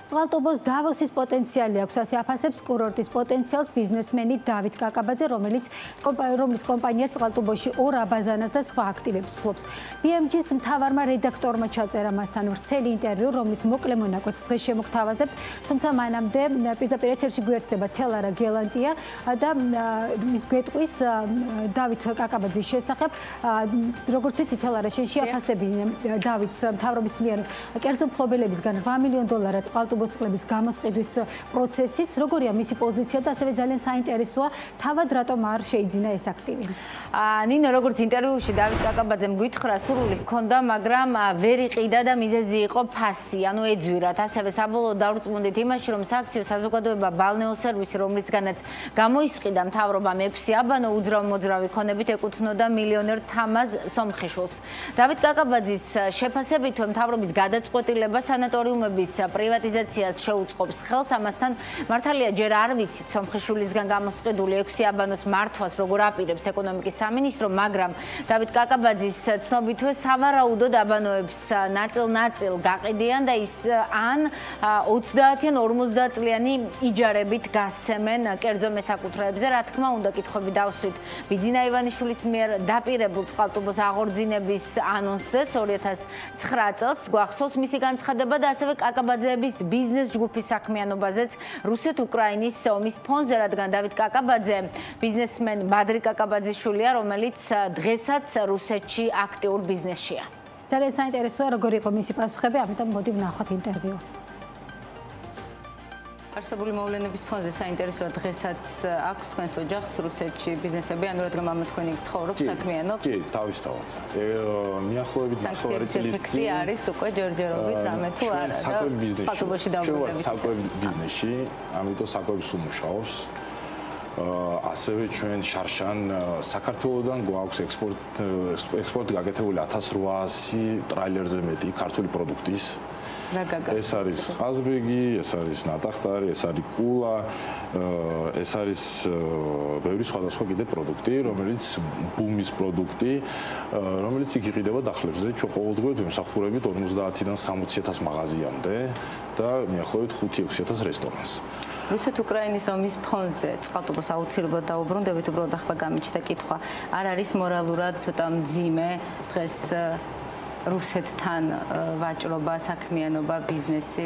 წყალტუბოს დავოსის პოტენციალი აქვს, ასე აფასებს კურორტის პოტენციალს ბიზნესმენი დავით კაკაბაძე, რომელიც რომლის კომპანია წყალტუბოში 2 აბაზანას და სხვა აქტივებს ფლობს. BMG-ს მთავარმა რედაქტორმა ჩაწერა მასთან ვრცელი ინტერვიუ, რომლის მოკლე მონაკვეთს დღეს შემოგთავაზებთ, თუმცა მანამდე პირდაპირ ეთერში გვერდება თელარა გელანტია და ის გვეტყვის დავით კაკაბაძის შესახებ. როგორც ვიცი, თელარა შენ შეაფასები დავითს მთავრობის მიერ კერძო მფლობელებისგან $8 მილიონ წყალტუბოს წყლების გამოსყიდვის პროცესიც, როგორია მისი პოზიცია და ასევე ძალიან საინტერესოა, თავად რატომ არ შეიძინა ეს აქტივი. ნინო, როგორც ინტერვიუში დავით კაკაბაძემ გითხრა, სურვილი ჰქონდა, მაგრამ ვერ იყიდა და მიზეზი იყო ფასი, ანუ ეძვირათ. ასევე საბოლოოდ დავრწმუნდით იმაში, რომ სააქციო საზოგადოება ბალნეო სერვისი, რომლისგანაც გამოისყიდა მთავრობამ 6 აბანო უძრავ-მოძრავი ქონებით ეკუთვნოდა მილიონერ თამაზ სომხიშვილს. დავით კაკაბაძის შეფასებით, მთავრობის გადაწყვეტილება სანატორიუმების პრივატიზაციას შეუწყობს ხელს, ამასთან მართალია ჯერ არ ვიცით სომხიშვილისგან გამოსყიდული 6 აბანოს მართვას როგორ აპირებს ეკონომიკის სამინისტრო, მაგრამ დავით კაკაბაძის ცნობითვე სავარაუდოდ აბანოებს ნაწილ-ნაწილ გაყიდიან და ის ან 30 ან 50 წლიანი იჯარებით გასცემენ კერძო მესაკუთრეებზე. რა თქმა უნდა, კითხვები დავსვით ბიძინა ივანიშვილის მიერ დაპირებულ წყალტუბოს აღორძინების ანონსზეც 2009 წელს გვახსოვს მისი განცხადება და ასევე კაკაბაძეების ბიზნეს ჯგუფის საქმიანობაზეც რუსეთ-უკრაინის ომის ფონზე, რადგან დავით კაკაბაძე ბიზნესმენ ბადრი კაკაბაძიშვილია, რომელიც დღესაც რუსეთში აქტიურ ბიზნესშია. ძალიან საინტერესოა, როგორ იყო მისი პასუხები, ამიტომ მოდი ვნახოთ ინტერვიუ. არსებული მოვლენების ფონზე საინტერესოა, დღესაც აქვს თქვენს ოჯახს რუსეთში ბიზნესები, ანუ რადგან მამა თქვენი ცხოვრობს, საქმიანობს? კი, თავისთავად. მიახლოებით 9 წლის წინ არის უკვე ჯერჯერობით რამე თუ არა და წყალტუბოში დაუბრუნდებით. საკვებ ბიზნესში, ამიტომ საკვებს უმუშაობს. ასევე ჩვენ შარშან საქართველოსდან გვაქვს ექსპორტი გაკეთებული 1800 ტრაილერზე მეტი ქართული პროდუქტის. ეს არის ხაზბეგი, ეს არის ნატახტარი, ეს არის კულა, ეს არის ბევრი სხვადასხვა კიდე პროდუქტი, რომელიც ბუმის პროდუქტი, რომელიც იქ იყიდება დახლებზე. ჩვენ ყოველდღიურად ვიმსახურებით 50-დან 60,000 მაღაზიამდე და მიახლოებით 5-6,000 რესტორანს. რუსეთ-უკრაინის ომის ფონზე წყალტუბოს აუცილებლად დაუბრუნდებით, უბრალოდ ახლა გამიჩნდა კითხვა. არ არის მორალურად ცოტა მძიმე დღეს რუსეთთან ვაჭრობა, საქმიანობა, ბიზნესი?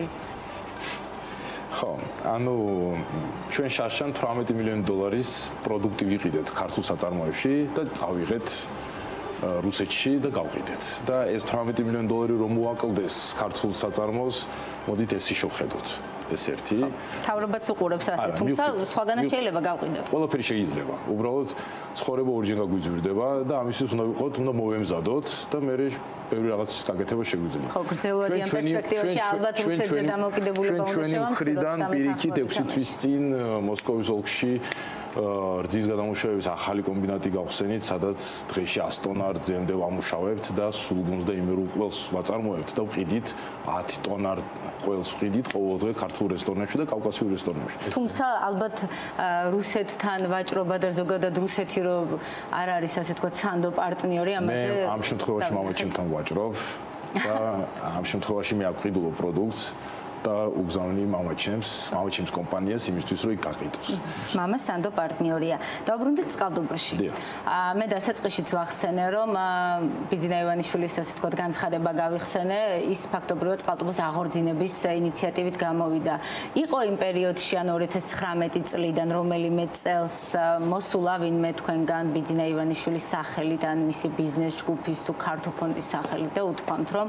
ხო, ანუ ჩვენ შარშან $18 მილიონ პროდუქტი ვიყიდეთ ქართულ საწარმოებში და წავიღეთ რუსეთში და გავყიდეთ. და ეს $18 მილიონ რომ მოაკლდეს ქართულ საწარმოს, მოდით ეს შევხედოთ. ეს ერთი. თავრობაც უყურებს ასე, თუმცა სხვაგანაც შეიძლება გავყიდოთ. ყველაფერი შეიძლება. უბრალოდ ცხოვრება ორჯერ გაგვიძვირდება და ამისთვის უნდა ვიყოთ, უნდა მოვემზადოთ და მე ბევრი რაღაცის გაკეთება შეგვიძლია. ხო, გრძელვადიან პერსპექტივაში ალბათ რუსეთზე დამოკიდებულება უნდა ჩვენი მხრიდან პირიქით 6 თვის წინ მოსკოვის ოლქში რძის გადამუშავების ახალი კომბინატი გავხსენით, სადაც დღეში 100 ტონა რძემდე ვამუშავებთ და სულგუნს და იმერულ ყველს ვაწარმოებთ და ვყიდით 10 ტონა ყველს ვყიდით ყოველდღე ქართულ რესტორნებში და კავკასიურ რესტორნებში. თუმცა ალბათ რუსეთთან ვაჭრობა და ზოგადად რუსეთი რომ არ არის ასე თქვა სანდო პარტნიორი ამაზე. მე ამ შემთხვევაში მამაჩემთან ვაჭრობ და ამ შემთხვევაში მე აყიდულობ პროდუქტს და უგზავნი მამაჩემს კომპანიას იმისთვის რომ იკაყიდოს. მამა სანდო პარტნიორია. დაუბრუნდით წყალტუბოში. მე დასაწყისშიც ვახსენე, რომ ბიძინა ივანიშვილის ასე თქვა განცხადება გავიხსენე, ის ფაქტობრივად წყალტუბოს აღორძინების ინიციატივით გამოვიდა. იყო იმ პერიოდში, ანუ 2019 წლიდან რომელიმე წელს მოსულა ვინმე თქვენგან ბიძინა ივანიშვილის სახელით ან მისი ბიზნეს ჯგუფის თუ ქართოფონდის სახელით და უთქვამთ, რომ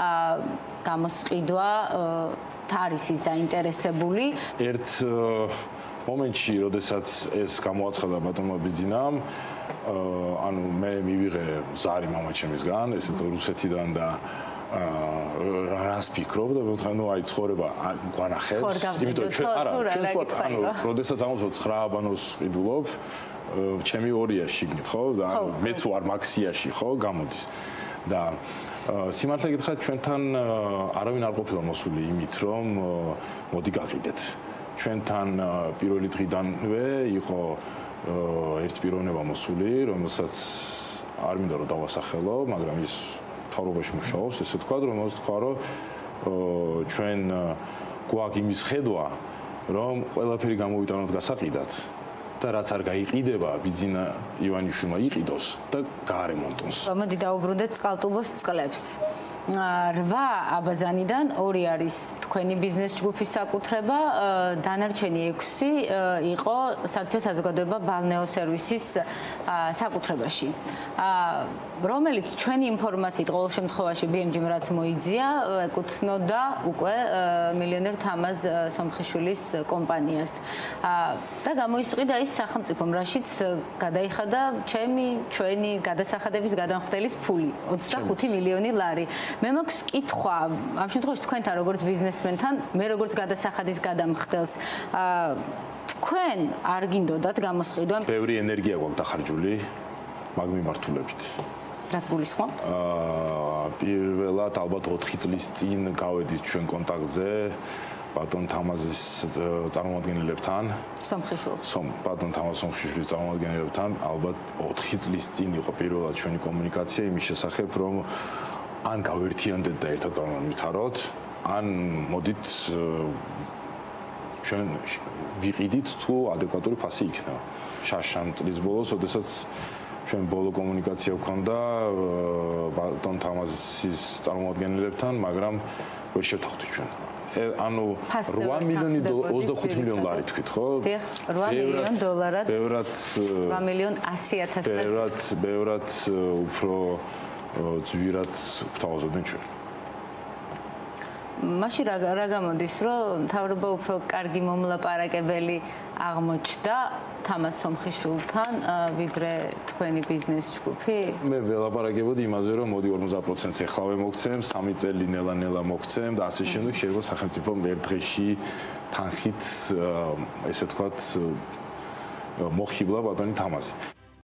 გამოსყიდვა არის ის დაინტერესებული. ერთ მომენტში, როდესაც ეს გამოაცხადა ბატონმა ბიძინამ, ანუ მე მივიღე ზარი მამაჩემისგან, ესე რუსეთიდან და რას ფიქრობ და მეთქვა, ნუ აი ცხოვრება გვანახებს, იმიტომ ჩვენ არა, ჩვენ ვთქვათ, ანუ როდესაც ამოსულ 9 აბანოს ყიდულობ, ჩემი 2-ია შიგნით, ხო? და მეც ვარ მაქსიაში, ხო, გამოდის. და სიმართლე გითხრათ, ჩვენთან არავინ არ ყოფილა მოსული იმით, რომ მოდი გაყიდეთ. ჩვენთან პირველი დღიდანვე იყო ერთი პიროვნება მოსული, რომელსაც არ მინდა რომ დავასახელო, მაგრამ ის თავრობაში მუშაობს, ესე ვთქვა, რომ ჩვენ გვაქვს იმის ხედვა, რომ ყველაფერი გამოვიტანოთ გასაყიდად და რაც არ გაიყიდება, ბიძინა ივანიშვილმა იყიდოს და გაარემონტოს. მოდი დავუბრუნდეთ წყალტუბოს წყლებს. 8 აბაზანიდან 2 არის თქვენი ბიზნეს ჯგუფის საკუთრება, დანარჩენი 6 იყო სააქციო საზოგადოება ბალნეო სერვისის საკუთრებაში. რომელიც ჩვენი ინფორმაციით ყოველ შემთხვევაში BMG-მ რაც მოიძია, ეკუთვნოდა უკვე მილიონერ თამაზ სომხიშვილის კომპანიას. და გამოისყიდა ის სახელმწიფომ, რაშიც გადაიხადა ჩვენი გადასახადების გადამხდელის ფული 25 მილიონი ლარი. მე მაქვს კითხვა, ამ შემთხვევაში თქვენთან როგორც ბიზნესმენთან, მე როგორც გადასახადის გადამხდელს, თქვენ არ გინდოდათ გამოსყიდვა? ბევრი ენერგია გვაქვს დახარჯული მაგ მიმართულებით. რაც გულისხმობ? პირველად ალბათ 4 წლის წინ გავედით ჩვენ კონტაქტზე ბატონ თამაზის წარმომადგენლებთან. ბატონ თამაზ სომხიშვილის წარმომადგენლებთან ალბათ 4 წლის წინ იყო პირველად ჩვენი კომუნიკაცია იმის შესახებ, რომ ან გავერთიანდეთ და ერთად გავმოვითაროთ, ან მოდით ჩვენ ვიყიდით თუ ადეკვატური ფასი იქნება. შაშან წლის ბოლოს, ოდესაც ჩვენ ბოლო კომუნიკაცია გვქონდა ბატონ თამაზის წარმომადგენლებთან, მაგრამ ვერ შევთანხმდით ჩვენ. ანუ 8 მილიონი 25 მილიონი ლარი თქვით, ხო? 8 მილიონ დოლარად. ბევრად 8 მილიონ 100,000. ბევრად უფრო ძვირად გვთავაზობდნენ ჩვენ. მაშინ რა გამოდის, რომ მთავრობა უფრო კარგი მომლაპარაკებელი აღმოჩნდა თამაზ სომხიშვილთან, ვიდრე თქვენი ბიზნეს ჯგუფი? მე ველაპარაკებოდი იმაზე, რომ მოდი 50%-ს ეხლავე მოგცემ, 3 წელი ნელა-ნელა მოგცემ და ასე შემდეგ შეიძლება სახელმწიფომ ერთ დღეში თანხით, ესე ვთქვათ, მოხიბლა ბატონი თამაზი.